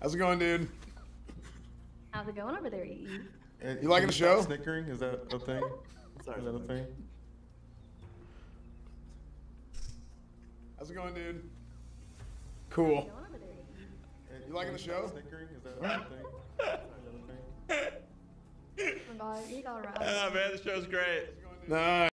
How's it going, dude? How's it going over there, E? You liking the show? Snickering? Is that a thing? Sorry. Is that a thing? How's it going, dude? Cool. How's it going over there, E? You liking the show? Snickering? Is that a thing? Is that a thing? Oh my God, you got right. Oh man, the show's great. Nice.